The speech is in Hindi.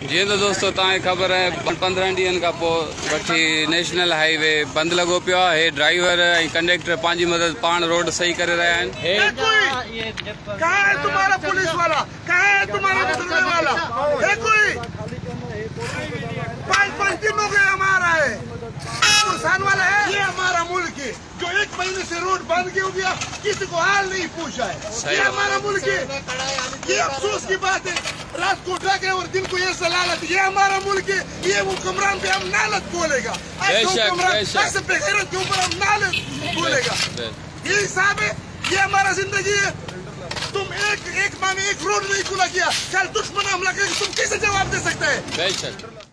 जी तो दोस्तों तव्हांखे ख़बर है 15 ॾींहंनि खां पोइ वठी नेशनल हाईवे बंदि लॻो पियो आहे। ड्राइवर ऐं कंडक्टर पंहिंजी मदद पाण रोड सही करे रहिया आहिनि। कहाँ है तुम्हारा पुलिस वाला, कहाँ है तुम्हारा बदलने वाला? है कोई? 5 दिन हो गए हमारा है, किसान वाला है। ये हमारा मुल्क है जो 1 महीने से रोड बंद क्यों गया, किसी को हाल नहीं पूछा है। ये हमारा मुल्क है, ये अफसोस की बात है। रात को ड्रग है और दिन को ये सलालत। ये हमारा मुल्क है, ये हुक्मरान पे हम नालत बोलेगा। ऐसे बेगैरत के ऊपर हम नालत बोलेगा। ये हिसाब है, ये हमारा जिंदगी है। तुम एक मांगे एक रोड नहीं खुला किया, कल दुश्मन हमला करेगा, तुम कैसे जवाब दे सकते हैं?